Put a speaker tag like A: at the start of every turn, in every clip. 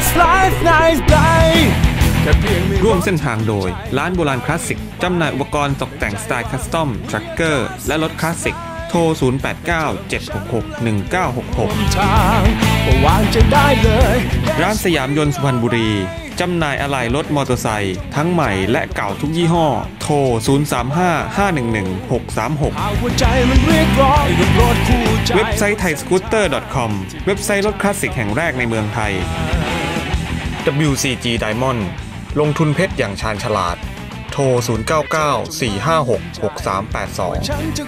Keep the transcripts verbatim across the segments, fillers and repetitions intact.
A: Nice Life Nice Day
B: ร่วมเส้นทางโดยร้านโบราณคลาสสิกจำหน่ายอุปกรณ์ตกแต่งสไตล์คัสตอมทรัคเกอร์และรถคลาสสิกโทรศูนย์ แปด เก้า เจ็ด หก หก หนึ่ง เก้า หก หกร้านสยามยนต์สุพรรณบุรีจำหน่ายอะไหล่รถมอเตอร์ไซค์ทั้งใหม่และเก่าทุกยี่ห้อโทรศูนย์ สาม ห้า ห้า หนึ่ง หนึ่ง หก สาม หกเว็บไซต์ไทยสกูตเตอร์ ดอท คอม เว็บไซต์รถคลาสสิกแห่งแรกในเมืองไทย ดับเบิลยู ซี จี Diamond ลงทุนเพชรอย่างชาญฉลาดโทรศูนย์ เก้า เก้า สี่ ห้า หก หก สาม แปด สอง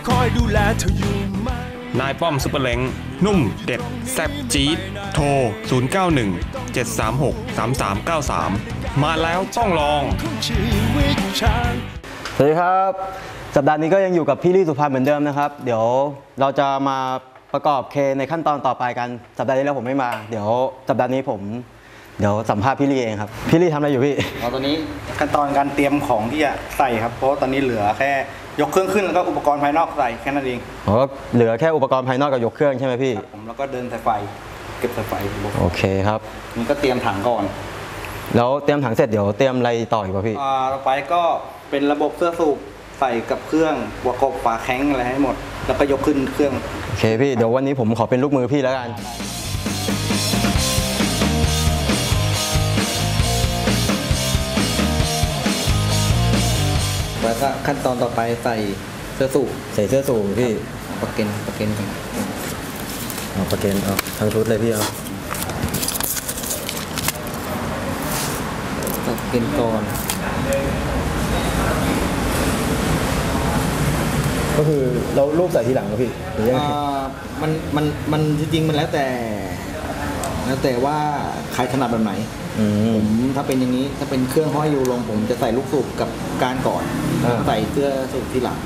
B: นายป้อมซุปเปอร์เล้งนุ่มเด็ดแซ่บจี๊ดโทรศูนย์ เก้า หนึ่ง เจ็ด สาม หก สาม สาม เก้า สามมาแล้วต้องลอง
C: สวัสดีครับสัปดาห์นี้ก็ยังอยู่กับพี่ลี่สุพรรณเหมือนเดิมนะครับเดี๋ยวเราจะมาประกอบเคในขั้นตอนต่อไปกันสัปดาห์ที่แล้วผมไม่มาเดี๋ยวสัปดาห์นี้ผมเดี๋ยวสัมภาษณ์พี่ลี่เองครับพี่ลี่ทำอะไรอยู่พี่
D: เอาตัวนี้ขั้นตอนการเตรียมของที่จะใส่ครับเพราะตอนนี้เหลือแค่ยกเครื่องขึ้นแล้วก็อุปกรณ์ภายนอกใส่แค่นั้นเอง
C: อ๋อเหลือแค่อุปกรณ์ภายนอกกับยกเครื่องใช่ไหมพี่
D: ผมแล้วก็เดินสายไฟเก็บสายไฟ
C: โอเคครับ
D: มันก็เตรียมถังก่อน
C: แล้วเตรียมถังเสร็จเดี๋ยวเตรียมอะไรต่ออีกป่ะพี่
D: อ่าต่อไปก็เป็นระบบเสื้อสูบใส่กับเครื่องหัวกบฝาแข้งอะไรให้หมดแล้วก็ยกขึ้นเครื่อง
C: โอเคพี่เดี๋ยววันนี้ผมขอเป็นลูกมือพี่แล้วกัน
D: แล้วก็ขั้นตอนต่อไปใส่เสื้อสูบ
C: ใส่เสื้อสูบพี่
D: ประเกนประเกนก่อน
C: เอาประเกนเอาทั้งชุดเลยพี่เอา
D: ประเกนก่อน
C: ก็คือเราลูกใส่ทีหลังนะพี่หรือยังไง
D: มันมันมันจริงๆมันแล้วแต่แล้วแต่ว่าใครถนัดแบบไหนผมถ้าเป็นอย่างนี้ถ้าเป็นเครื่องห้อยอยู่ลงผมจะใส่ลูกสูบกับก้านก่อนใส่เสื้อสูบทีหลัง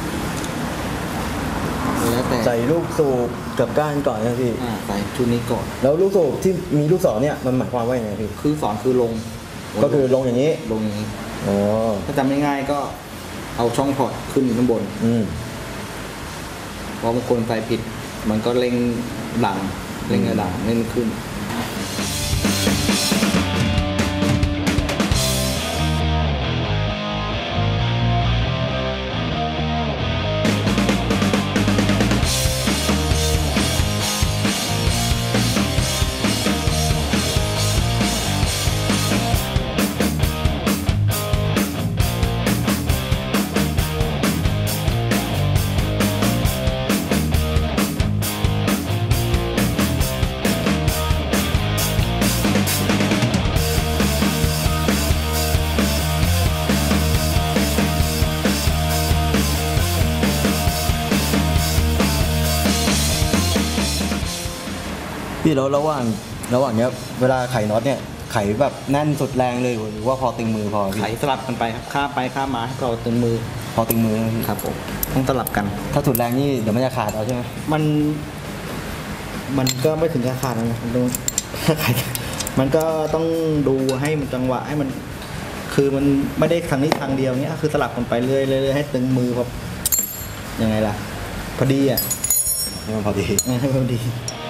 C: แล้วแต่ใส่ลูกสูบกับก้านก่อนนะพี่
D: ใส่ชุดนี้ก่อน
C: แล้วลูกสูบที่มีลูกศรเนี่ยมันหมายความว่าอย่างไรพี่
D: คือศรคือลง
C: ก็คือลงอย่างนี้
D: ลงอย่างนี้
C: อ๋อ
D: ถ้าจำง่ายๆก็เอาช่องพอร์ตขึ้นข้างบนเพราะบางคนใส่ผิดมันก็เล็งหลังเล็งหลังเล่นขึ้น
C: พี่แล้วระหว่างระหว่างเนี้ยเวลาไขน็อตเนี่ยไขแบบแน่นสุดแรงเลยหรือว่าพอตึงมือพอ
D: ไขสลับกันไปครับข้าไปข้ามาให้เราตึงมือ
C: พอตึงมือ
D: ครับผมต้องสลับกัน
C: ถ้าสุดแรงนี่เดี๋ยวมันจะขาดเอาใช่ไหม
D: มันมันก็ไม่ถึงกับขาดนะมันต้องมันก็ต้องดูให้มันจังหวะให้มันคือมันไม่ได้ทางนี้ทางเดียวเนี้ยคือสลับกันไปเรื่อยๆให้ตึงมือแบบยังไงล่ะพอดีอ่ะ
C: ให้มันพอดี
D: ให้มันพอดี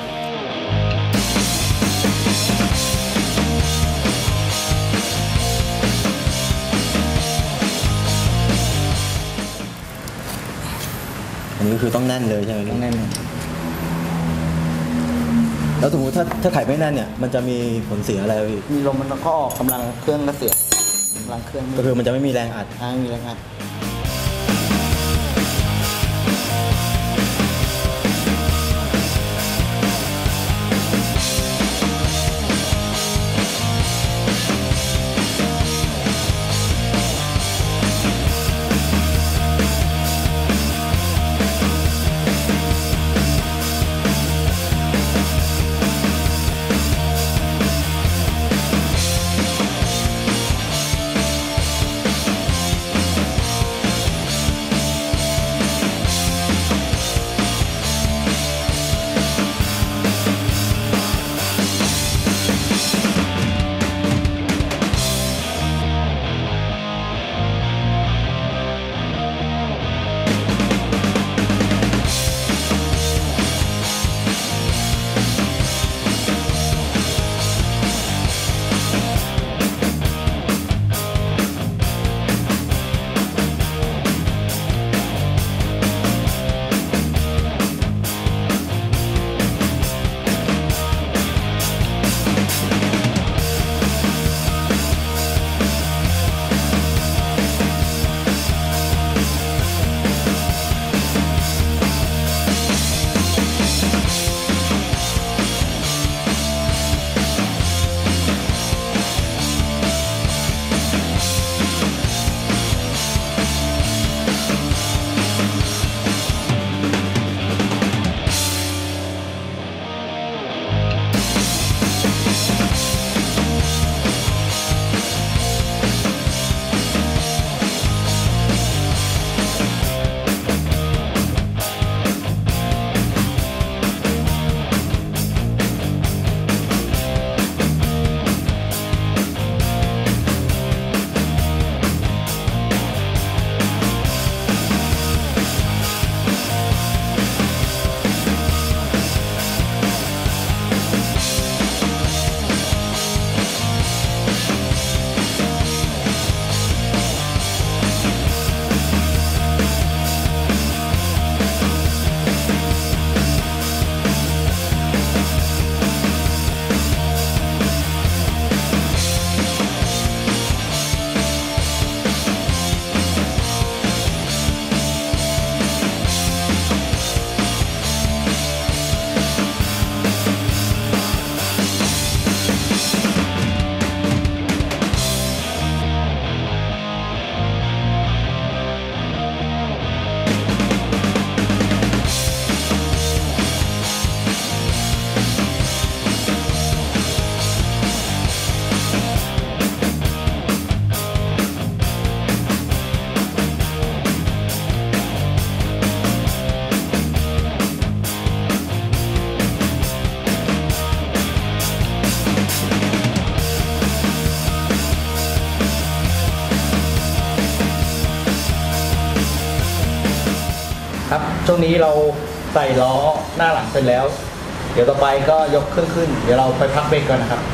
C: อันนี้คือต้องแน่นเลยใช่ไหม
D: ต้องแน่น
C: แล้วสมมติถ้าถ้าไขไม่แน่นเนี่ยมันจะมีผลเสียอะไรพี่
D: มีลมมันก็ออกกำลังเครื่องก็เสียกำลังเครื่อง
C: ก็คือมันจะไม่มีแรงอัด
D: ไม่มีแรงอัดช่วงนี้เราใส่ล้อหน้าหลังเสร็จแล้ว เดี๋ยวต่อไปก็ยกเครื่องขึ้นเดี๋ยวเราไปพักเบรกก่อนนะครับ